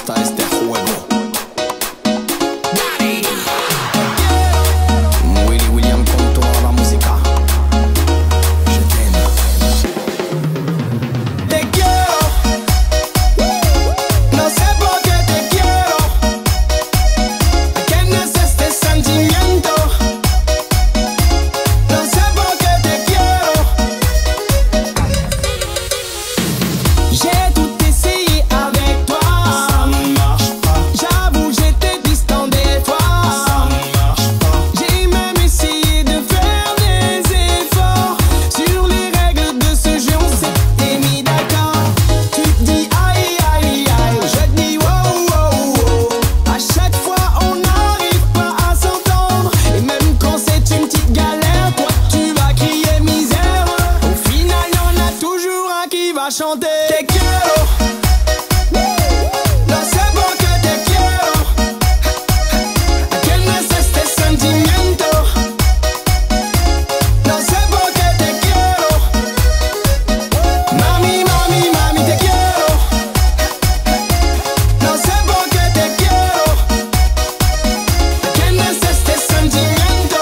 gusta este juego. Willy William con toda la música. Je t'aime. Te quiero. No sé por qué te quiero. ¿Quién es este sentimiento? No sé por qué te quiero. J'ai tout essayé avec toi. Ça ne marche pas. J'avoue, j'étais distant des fois. Ça ne marche pas. J'ai même essayé de faire des efforts. Sur les règles de ce jeu, on s'était mis d'accord. Tu te dis aïe aïe aïe, je te dis wow wow wow. À chaque fois, on n'arrive pas à s'entendre. Et même quand c'est une petite galère, toi tu vas crier misère. Au final, y'en a toujours un qui va chanter. Te quiero. No sé por qué te quiero. ¿Quién es este sentimiento? No sé por qué te quiero. Mami, mami, mami, te quiero. No sé por qué te quiero. ¿Quién es este sentimiento?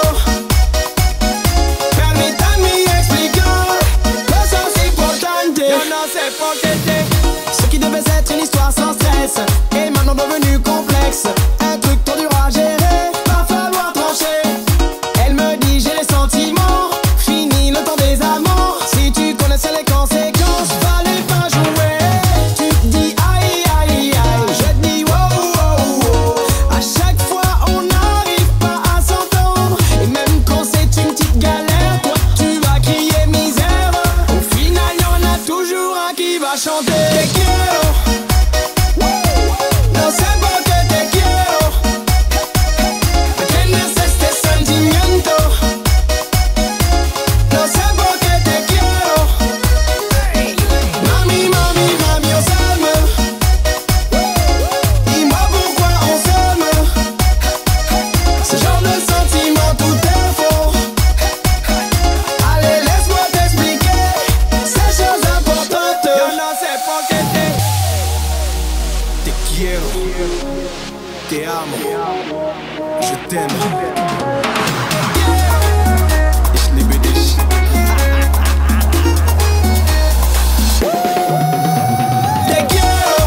Permítanme explicar cosas importantes. Yo no sé por qué te. Ce qui devait être une histoire sans stress est maintenant devenu complexe. Un truc trop dur à gérer, va falloir trancher. Elle me dit j'ai les sentiments, fini le temps des amants. Si tu connaissais les conséquences, fallait pas jouer. Tu te dis aïe aïe aïe, je te dis wow wow wow. À chaque fois on n'arrive pas à s'entendre. Et même quand c'est une petite galère, toi tu vas crier misère. Au final y'en a toujours un qui va chanter. Te quiero. No sé por qué te quiero. ¿Quién es este sentimiento? No sé por qué te quiero. Mami, mami, mami, on s'aime. Dis-moi pourquoi on s'aime. Ce genre de sentiment, tout est faux. Allez, laisse-moi t'expliquer ces choses importantes. Yo no sé por qué te quiero, te amo, je t'aime. Ich liebe dich. Te quiero.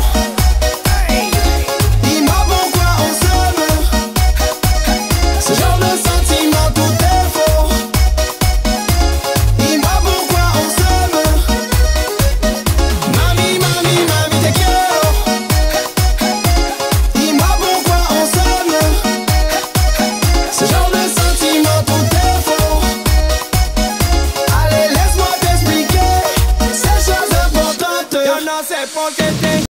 Dis-moi pourquoi on s'aime. Ce genre de sentiment, tout est faux. Dis-moi pourquoi on s'aime. Mami, mami, mami, te quiero. Dis-moi pourquoi on s'aime. Ce genre de sentiment, tout est faux. Allez, laisse-moi t'expliquer ces choses importantes. Yo no sé por qué te.